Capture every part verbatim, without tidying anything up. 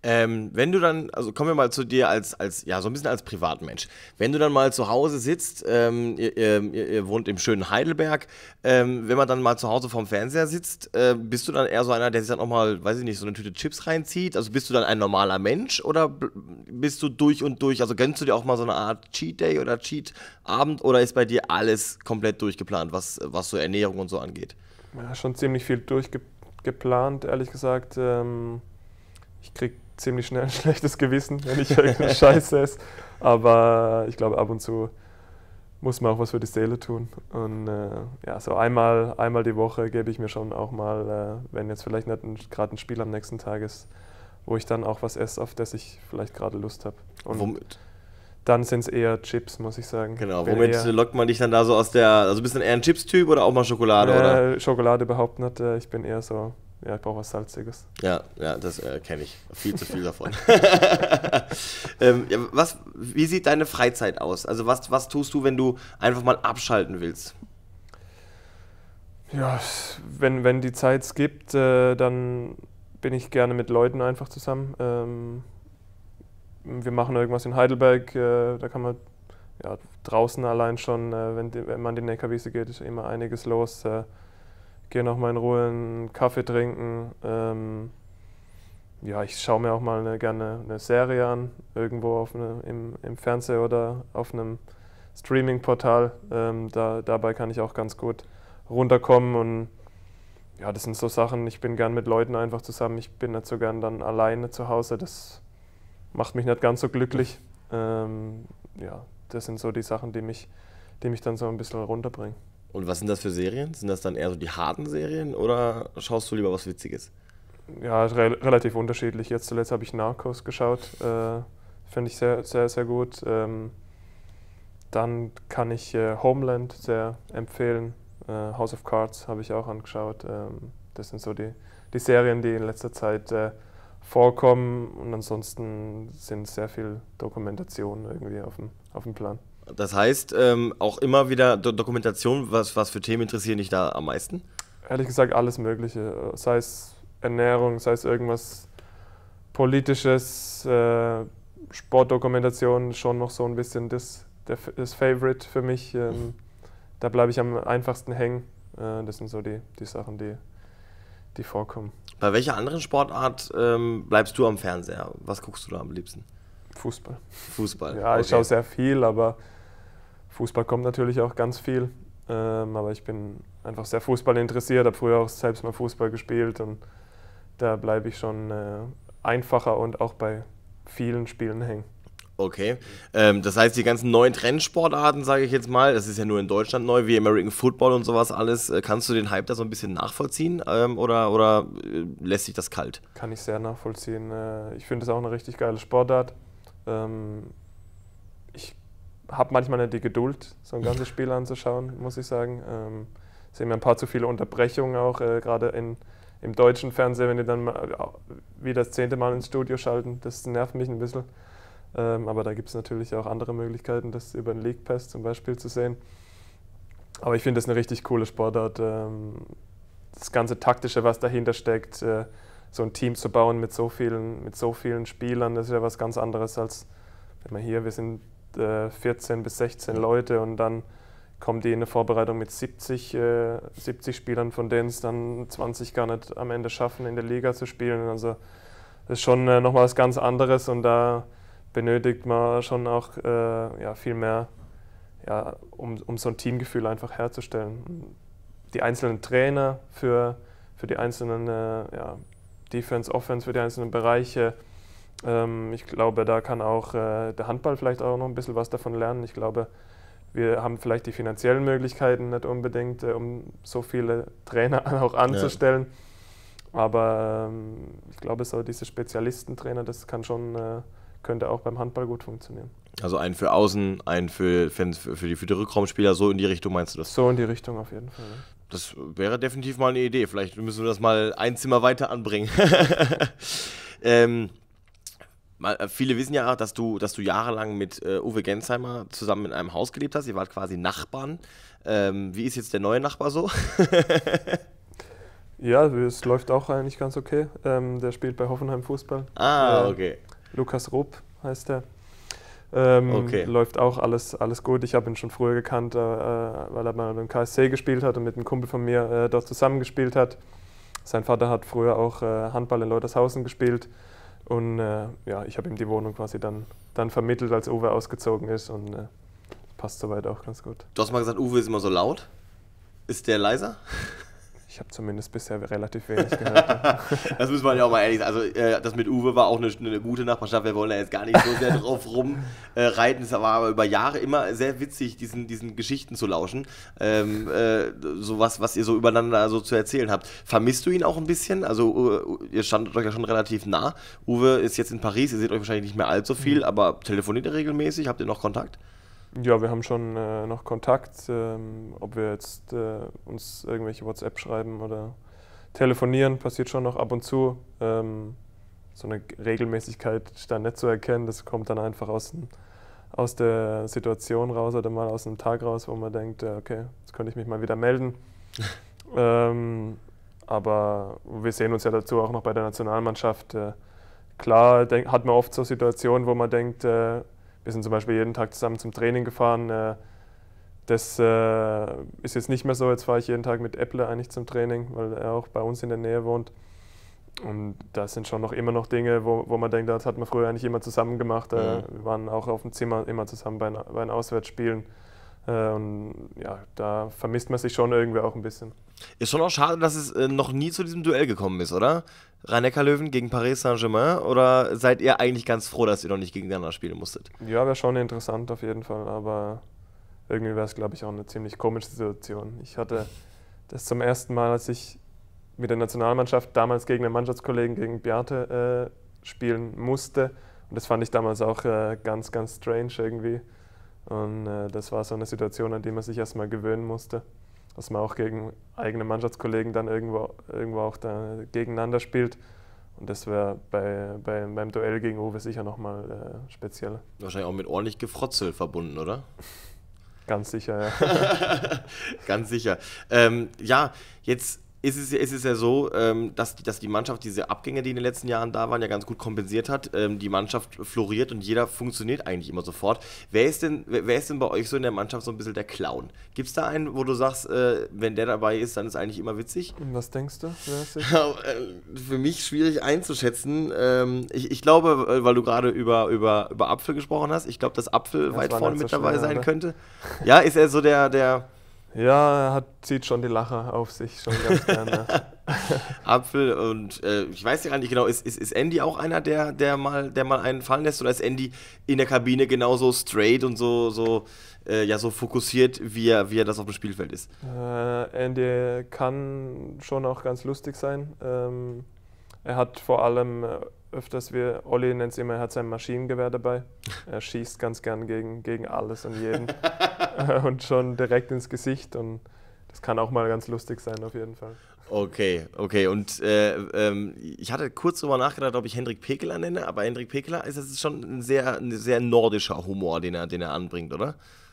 Ähm, wenn du dann, also kommen wir mal zu dir als, als, ja, so ein bisschen als Privatmensch. Wenn du dann mal zu Hause sitzt, ähm, ihr, ihr, ihr wohnt im schönen Heidelberg, ähm, wenn man dann mal zu Hause vorm Fernseher sitzt, äh, bist du dann eher so einer, der sich dann auch mal, weiß ich nicht, so eine Tüte Chips reinzieht? Also bist du dann ein normaler Mensch oder b- bist du durch und durch, also gönnst du dir auch mal so eine Art Cheat Day oder Cheat Abend oder ist bei dir alles komplett durchgeplant, was, was so Ernährung und so angeht? Ja, schon ziemlich viel durchgeplant, ehrlich gesagt. Ähm, ich kriege ziemlich schnell ein schlechtes Gewissen, wenn ich irgendeine Scheiße esse. Aber ich glaube, ab und zu muss man auch was für die Seele tun. Und äh, ja, so einmal, einmal die Woche gebe ich mir schon auch mal, äh, wenn jetzt vielleicht nicht gerade ein Spiel am nächsten Tag ist, wo ich dann auch was esse, auf das ich vielleicht gerade Lust habe. Und Womit? dann sind es eher Chips, muss ich sagen. Genau, Bin womit eher, lockt man dich dann da so aus der, also bist du eher ein Chips-Typ oder auch mal Schokolade, oder? äh, Schokolade überhaupt nicht. Äh, ich bin eher so, ja, ich brauche was Salziges. Ja, ja, das äh, kenne ich. Viel zu viel davon. ähm, ja, was, wie sieht deine Freizeit aus? Also was, was tust du, wenn du einfach mal abschalten willst? Ja, wenn, wenn die Zeit es gibt, äh, dann bin ich gerne mit Leuten einfach zusammen. Ähm, wir machen irgendwas in Heidelberg, äh, da kann man ja, draußen allein schon, äh, wenn, die, wenn man die Neckarwiese geht, ist immer einiges los. Äh, gehen auch mal in Ruhe einen Kaffee trinken. Ähm, ja, ich schaue mir auch mal eine, gerne eine Serie an, irgendwo auf eine, im, im Fernsehen oder auf einem Streaming-Portal. Ähm, da, dabei kann ich auch ganz gut runterkommen und ja, das sind so Sachen, ich bin gern mit Leuten einfach zusammen, ich bin nicht so gern dann alleine zu Hause, das macht mich nicht ganz so glücklich. Ähm, ja, das sind so die Sachen, die mich, die mich dann so ein bisschen runterbringen. Und was sind das für Serien? Sind das dann eher so die harten Serien oder schaust du lieber was Witziges? Ja, re relativ unterschiedlich. Jetzt zuletzt habe ich Narcos geschaut, äh, finde ich sehr, sehr, sehr gut. Ähm, dann kann ich äh, Homeland sehr empfehlen. Äh, House of Cards habe ich auch angeschaut. Ähm, das sind so die, die Serien, die in letzter Zeit äh, vorkommen. Und ansonsten sind sehr viel Dokumentationen irgendwie auf dem, auf dem Plan. Das heißt, ähm, auch immer wieder Do Dokumentation, was, was für Themen interessieren dich da am meisten? Ehrlich gesagt alles Mögliche, sei es Ernährung, sei es irgendwas Politisches, äh, Sportdokumentation, schon noch so ein bisschen das, der, das Favorite für mich. Ähm, da bleibe ich am einfachsten hängen. Äh, das sind so die, die Sachen, die, die vorkommen. Bei welcher anderen Sportart ähm, bleibst du am Fernseher? Was guckst du da am liebsten? Fußball. Fußball. Ja, ich Okay. schaue sehr viel, aber Fußball kommt natürlich auch ganz viel. Ähm, aber ich bin einfach sehr Fußball interessiert, habe früher auch selbst mal Fußball gespielt und da bleibe ich schon äh, einfacher und auch bei vielen Spielen hängen. Okay. Ähm, das heißt, die ganzen neuen Trendsportarten, sage ich jetzt mal, das ist ja nur in Deutschland neu, wie American Football und sowas alles. Äh, kannst du den Hype da so ein bisschen nachvollziehen ähm, oder, oder äh, lässt sich das kalt? Kann ich sehr nachvollziehen. Äh, ich finde es auch eine richtig geile Sportart. Ähm, ich habe manchmal nicht die Geduld, so ein ganzes Spiel anzuschauen, muss ich sagen. Ähm, es sind mir ein paar zu viele Unterbrechungen auch, äh, gerade in im deutschen Fernsehen, wenn die dann mal, wieder das zehnte Mal ins Studio schalten, das nervt mich ein bisschen. Ähm, aber da gibt es natürlich auch andere Möglichkeiten, das über den League Pass zum Beispiel zu sehen. Aber ich finde das eine richtig coole Sportart. Ähm, das ganze Taktische, was dahinter steckt, äh, so ein Team zu bauen mit so vielen, mit so vielen Spielern, das ist ja was ganz anderes als, wenn man hier, wir sind äh, vierzehn bis sechzehn Leute und dann kommen die in eine Vorbereitung mit siebzig, äh, siebzig Spielern, von denen es dann zwanzig gar nicht am Ende schaffen, in der Liga zu spielen. Also das ist schon äh, nochmal was ganz anderes und da benötigt man schon auch äh, ja, viel mehr, ja, um, um so ein Teamgefühl einfach herzustellen. Die einzelnen Trainer für, für die einzelnen äh, ja, Defense, Offense, für die einzelnen Bereiche. Ähm, ich glaube, da kann auch äh, der Handball vielleicht auch noch ein bisschen was davon lernen. Ich glaube, wir haben vielleicht die finanziellen Möglichkeiten nicht unbedingt, äh, um so viele Trainer auch anzustellen. Ja. Aber ähm, ich glaube, so diese Spezialistentrainer, das kann schon, äh, könnte auch beim Handball gut funktionieren. Also einen für Außen, einen für, für, für, die, für die Rückraumspieler, so in die Richtung meinst du das? So in die Richtung auf jeden Fall. Ja. Das wäre definitiv mal eine Idee. Vielleicht müssen wir das mal ein Zimmer weiter anbringen. ähm, mal, viele wissen ja, dass du, dass du jahrelang mit äh, Uwe Gensheimer zusammen in einem Haus gelebt hast. Ihr wart quasi Nachbarn. Ähm, wie ist jetzt der neue Nachbar so? Ja, es läuft auch eigentlich ganz okay. Ähm, der spielt bei Hoffenheim Fußball. Ah, Äh, okay. Lukas Rupp heißt er. Ähm, Okay. läuft auch alles, alles gut. Ich habe ihn schon früher gekannt, äh, weil er mal beim K S C gespielt hat und mit einem Kumpel von mir äh, dort zusammengespielt hat. Sein Vater hat früher auch äh, Handball in Leutershausen gespielt. Und äh, ja, ich habe ihm die Wohnung quasi dann, dann vermittelt, als Uwe ausgezogen ist. Und äh, passt soweit auch ganz gut. Du hast mal gesagt, Uwe ist immer so laut. Ist der leiser? Ich habe zumindest bisher relativ wenig gehört. Ja. Das muss man ja auch mal ehrlich sagen. Also, äh, das mit Uwe war auch eine, eine gute Nachbarschaft. Wir wollen da jetzt gar nicht so sehr drauf rumreiten. Äh, es war aber über Jahre immer sehr witzig, diesen, diesen Geschichten zu lauschen. Ähm, äh, so was, was ihr so übereinander so zu erzählen habt. Vermisst du ihn auch ein bisschen? Also, äh, ihr standet euch ja schon relativ nah. Uwe ist jetzt in Paris. Ihr seht euch wahrscheinlich nicht mehr allzu viel, mhm. aber telefoniert ihr regelmäßig? Habt ihr noch Kontakt? Ja, wir haben schon äh, noch Kontakt, ähm, ob wir jetzt äh, uns irgendwelche WhatsApp schreiben oder telefonieren, passiert schon noch ab und zu. Ähm, so eine Regelmäßigkeit ist da nicht zu erkennen, das kommt dann einfach aus, aus der Situation raus oder mal aus einem Tag raus, wo man denkt, äh, okay, jetzt könnte ich mich mal wieder melden. ähm, aber wir sehen uns ja dazu auch noch bei der Nationalmannschaft. Äh, klar denk, hat man oft so Situationen, wo man denkt, äh, wir sind zum Beispiel jeden Tag zusammen zum Training gefahren. Das ist jetzt nicht mehr so. Jetzt fahre ich jeden Tag mit Epple eigentlich zum Training, weil er auch bei uns in der Nähe wohnt. Und das sind schon noch immer noch Dinge, wo, wo man denkt, das hat man früher eigentlich immer zusammen gemacht. Mhm. Wir waren auch auf dem Zimmer immer zusammen bei, bei den Auswärtsspielen. Und ja, da vermisst man sich schon irgendwie auch ein bisschen. Ist schon auch schade, dass es noch nie zu diesem Duell gekommen ist, oder? Rhein-Neckar-Löwen gegen Paris Saint-Germain? Oder seid ihr eigentlich ganz froh, dass ihr noch nicht gegeneinander spielen musstet? Ja, wäre schon interessant auf jeden Fall, aber irgendwie wäre es, glaube ich, auch eine ziemlich komische Situation. Ich hatte das zum ersten Mal, als ich mit der Nationalmannschaft damals gegen einen Mannschaftskollegen, gegen Bjarte, äh, spielen musste. Und das fand ich damals auch äh, ganz, ganz strange irgendwie. Und äh, das war so eine Situation, an die man sich erstmal gewöhnen musste. Dass man auch gegen eigene Mannschaftskollegen dann irgendwo, irgendwo auch da gegeneinander spielt. Und das wäre bei, bei, beim Duell gegen Uwe sicher nochmal äh, speziell. Wahrscheinlich auch mit ordentlich Gefrotzel verbunden, oder? Ganz sicher, ja. Ganz sicher. Ähm, ja, jetzt ist es, ist es ja so, ähm, dass, dass die Mannschaft diese Abgänge, die in den letzten Jahren da waren, ja ganz gut kompensiert hat. Ähm, die Mannschaft floriert und jeder funktioniert eigentlich immer sofort. Wer ist denn, wer, wer ist denn bei euch so in der Mannschaft so ein bisschen der Clown? Gibt es da einen, wo du sagst, äh, wenn der dabei ist, dann ist eigentlich immer witzig? Was denkst du? Wer ist Für mich schwierig einzuschätzen. Ähm, ich, ich glaube, weil du gerade über, über, über Apfel gesprochen hast, ich glaube, dass Apfel das weit vorne so mit dabei schnell, sein oder? könnte. Ja, ist er so der... der Ja, er hat, zieht schon die Lacher auf sich, schon ganz gerne. Apfel und äh, ich weiß ja gar nicht genau, ist, ist, ist Andy auch einer, der, der, mal, der mal einen fallen lässt, oder ist Andy in der Kabine genauso straight und so, so, äh, ja, so fokussiert, wie er, wie er das auf dem Spielfeld ist? Äh, Andy kann schon auch ganz lustig sein. Ähm, er hat vor allem äh, öfters, wie Olli nennt es immer, er hat sein Maschinengewehr dabei. Er schießt ganz gern gegen, gegen alles und jeden und schon direkt ins Gesicht, und das kann auch mal ganz lustig sein auf jeden Fall. Okay, okay. Und äh, ähm, ich hatte kurz darüber nachgedacht, ob ich Hendrik Pekeler nenne, aber Hendrik Pekeler ist das schon ein sehr, ein sehr nordischer Humor, den er, den er anbringt, oder?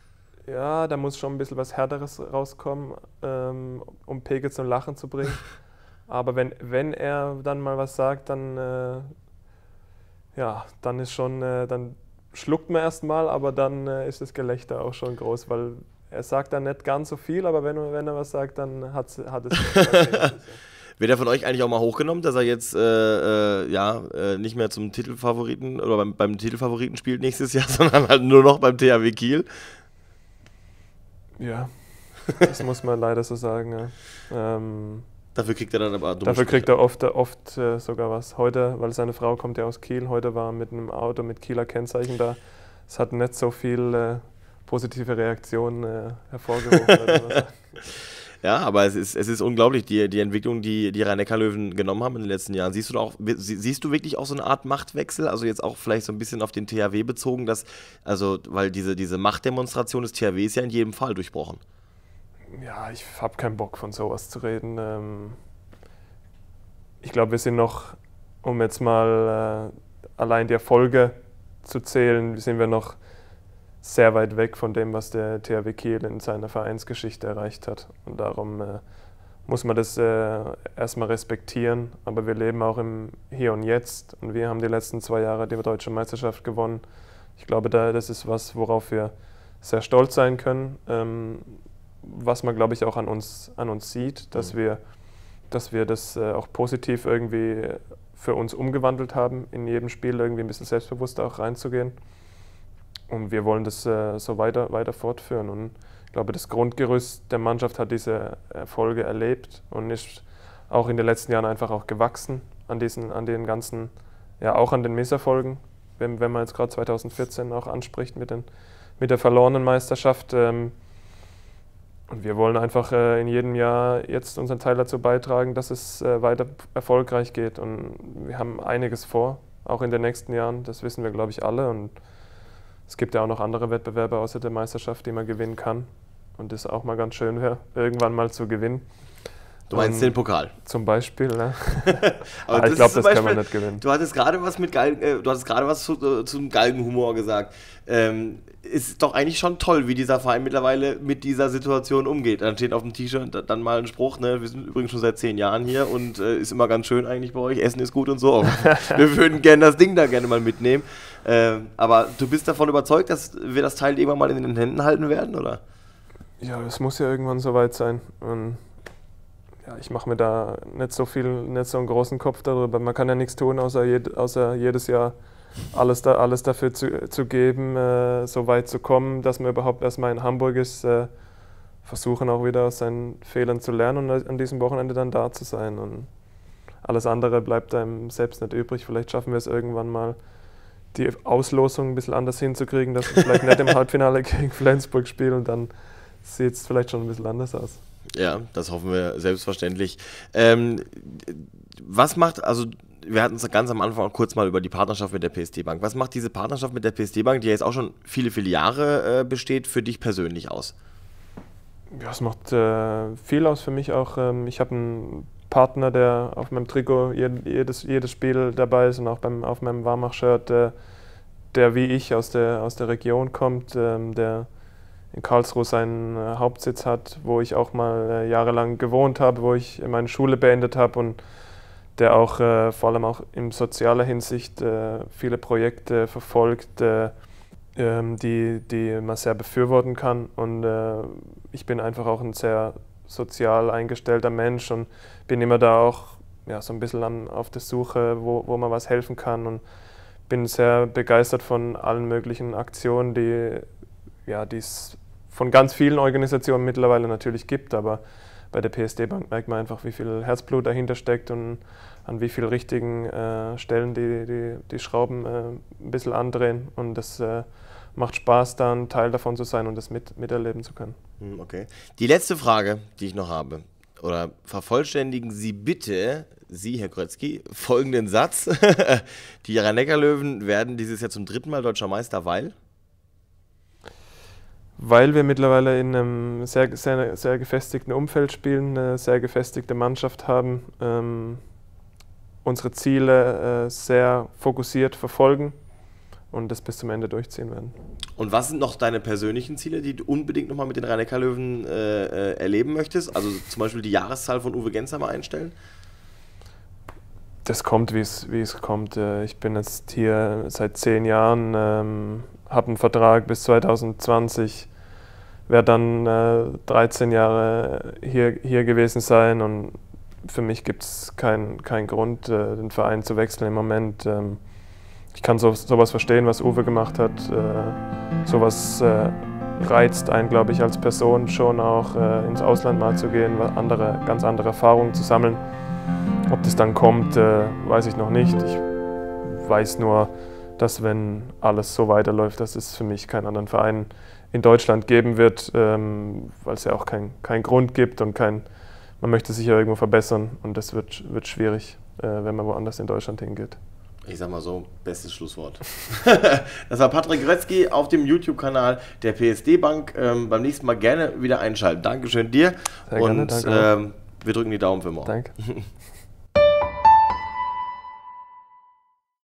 Ja, da muss schon ein bisschen was Härteres rauskommen, ähm, um Peke zum Lachen zu bringen. Aber wenn, wenn er dann mal was sagt, dann, äh, ja, dann ist schon, äh, dann schluckt man erstmal, aber dann äh, ist das Gelächter auch schon groß, weil er sagt dann nicht ganz so viel, aber wenn, wenn er was sagt, dann hat, hat es. Wird er von euch eigentlich auch mal hochgenommen, dass er jetzt äh, äh, ja, äh, nicht mehr zum Titelfavoriten oder beim, beim Titelfavoriten spielt nächstes Jahr, sondern halt nur noch beim T H W Kiel? Ja, das muss man leider so sagen. Ja. Ähm, Dafür kriegt er dann aber dumme Dafür kriegt Sprüche. er oft, oft äh, sogar was. Heute, weil seine Frau kommt ja aus Kiel, heute war er mit einem Auto mit Kieler Kennzeichen da. Es hat nicht so viel äh, positive Reaktionen äh, hervorgerufen. Ja, aber es ist, es ist unglaublich, die, die Entwicklung, die die Rhein-Neckar-Löwen genommen haben in den letzten Jahren. Siehst du da auch, siehst du wirklich auch so eine Art Machtwechsel? Also jetzt auch vielleicht so ein bisschen auf den T H W bezogen, dass, also, weil diese, diese Machtdemonstration des T H W ist ja in jedem Fall durchbrochen. Ja, ich habe keinen Bock von sowas zu reden. Ähm, ich glaube, wir sind noch, um jetzt mal äh, allein die Erfolge zu zählen, sind wir noch sehr weit weg von dem, was der T H W Kiel in seiner Vereinsgeschichte erreicht hat. Und darum äh, muss man das äh, erstmal respektieren. Aber wir leben auch im Hier und Jetzt und wir haben die letzten zwei Jahre die Deutsche Meisterschaft gewonnen. Ich glaube, da, das ist was, worauf wir sehr stolz sein können, ähm, was man, glaube ich, auch an uns, an uns sieht, dass, mhm. wir, dass wir das äh, auch positiv irgendwie für uns umgewandelt haben, in jedem Spiel irgendwie ein bisschen selbstbewusster auch reinzugehen. Und wir wollen das äh, so weiter, weiter fortführen. Und ich glaube, das Grundgerüst der Mannschaft hat diese Erfolge erlebt und ist auch in den letzten Jahren einfach auch gewachsen an, diesen, an den ganzen, ja auch an den Misserfolgen, wenn, wenn man jetzt gerade zweitausendvierzehn auch anspricht mit, den, mit der verlorenen Meisterschaft. Ähm, und wir wollen einfach äh, in jedem Jahr jetzt unseren Teil dazu beitragen, dass es äh, weiter erfolgreich geht. Und wir haben einiges vor, auch in den nächsten Jahren, das wissen wir, glaube ich, alle. Und es gibt ja auch noch andere Wettbewerbe außer der Meisterschaft, die man gewinnen kann. Und das auch mal ganz schön wäre, irgendwann mal zu gewinnen. Du meinst und den Pokal? Zum Beispiel, ne? Aber Aber ich glaube, das Beispiel, kann man nicht gewinnen. Du hattest gerade was mit Galgen, äh, du hattest gerade was zu, äh, zum Galgenhumor gesagt. Ähm, ist doch eigentlich schon toll, wie dieser Verein mittlerweile mit dieser Situation umgeht. Dann steht auf dem T-Shirt dann mal ein Spruch, ne? Wir sind übrigens schon seit zehn Jahren hier und äh, ist immer ganz schön eigentlich bei euch, Essen ist gut und so. Wir würden gerne das Ding da gerne mal mitnehmen. Ähm, aber du bist davon überzeugt, dass wir das Teil irgendwann mal in den Händen halten werden, oder? Ja, es muss ja irgendwann soweit sein. Und ja, ich mache mir da nicht so viel, nicht so einen großen Kopf darüber. Man kann ja nichts tun, außer, jed, außer jedes Jahr alles, da, alles dafür zu, zu geben, äh, so weit zu kommen, dass man überhaupt erstmal in Hamburg ist. Äh, versuchen auch wieder aus seinen Fehlern zu lernen und an diesem Wochenende dann da zu sein. Und alles andere bleibt einem selbst nicht übrig. Vielleicht schaffen wir es irgendwann mal, die Auslosung ein bisschen anders hinzukriegen, dass wir vielleicht nicht im Halbfinale gegen Flensburg spielen und dann sieht es vielleicht schon ein bisschen anders aus. Ja, das hoffen wir selbstverständlich. Ähm, was macht, also wir hatten es ganz am Anfang auch kurz mal über die Partnerschaft mit der P S D Bank. Was macht diese Partnerschaft mit der P S D Bank, die ja jetzt auch schon viele, viele Jahre äh, besteht, für dich persönlich aus? Ja, es macht äh, viel aus für mich auch. Ähm, ich habe einen Partner, der auf meinem Trikot jedes, jedes Spiel dabei ist und auch beim, auf meinem Warmach-Shirt, äh, der wie ich aus der, aus der Region kommt, ähm, der in Karlsruhe seinen äh, Hauptsitz hat, wo ich auch mal äh, jahrelang gewohnt habe, wo ich meine Schule beendet habe und der auch äh, vor allem auch in sozialer Hinsicht äh, viele Projekte verfolgt, äh, ähm, die, die man sehr befürworten kann. Und äh, ich bin einfach auch ein sehr sozial eingestellter Mensch und bin immer da auch ja, so ein bisschen an, auf der Suche, wo, wo man was helfen kann und bin sehr begeistert von allen möglichen Aktionen, die ja, die es von ganz vielen Organisationen mittlerweile natürlich gibt, aber bei der P S D Bank merkt man einfach, wie viel Herzblut dahinter steckt und an wie vielen richtigen äh, Stellen die, die, die Schrauben äh, ein bisschen andrehen und das äh, macht Spaß, da ein Teil davon zu sein und das mit, miterleben zu können. Okay. Die letzte Frage, die ich noch habe, oder vervollständigen Sie bitte, Sie, Herr Grötzky, folgenden Satz. Die Rhein-Neckar-Löwen werden dieses Jahr zum dritten Mal Deutscher Meister, weil? Weil wir mittlerweile in einem sehr, sehr, sehr gefestigten Umfeld spielen, eine sehr gefestigte Mannschaft haben, ähm, unsere Ziele äh, sehr fokussiert verfolgen und das bis zum Ende durchziehen werden. Und was sind noch deine persönlichen Ziele, die du unbedingt nochmal mit den Rhein-Neckar-Löwen äh, erleben möchtest? Also zum Beispiel die Jahreszahl von Uwe Gensheimer einstellen? Das kommt, wie es wie es kommt. Ich bin jetzt hier seit zehn Jahren, ähm, habe einen Vertrag bis zwanzig zwanzig, werde dann äh, dreizehn Jahre hier, hier gewesen sein und für mich gibt es keinen kein Grund, äh, den Verein zu wechseln im Moment. Ähm, ich kann so, sowas verstehen, was Uwe gemacht hat. Äh, sowas äh, reizt einen, glaube ich, als Person schon auch äh, ins Ausland mal zu gehen, andere, ganz andere Erfahrungen zu sammeln. Ob das dann kommt, äh, weiß ich noch nicht. Ich weiß nur, dass wenn alles so weiterläuft, dass es für mich keinen anderen Verein in Deutschland geben wird, ähm, weil es ja auch keinen kein Grund gibt und kein, man möchte sich ja irgendwo verbessern und das wird, wird schwierig, äh, wenn man woanders in Deutschland hingeht. Ich sag mal so, bestes Schlusswort. Das war Patrick Grötzky auf dem YouTube-Kanal der P S D Bank. Ähm, beim nächsten Mal gerne wieder einschalten. Dankeschön dir. Sehr gerne, und danke. Ähm, wir drücken die Daumen für morgen. Danke.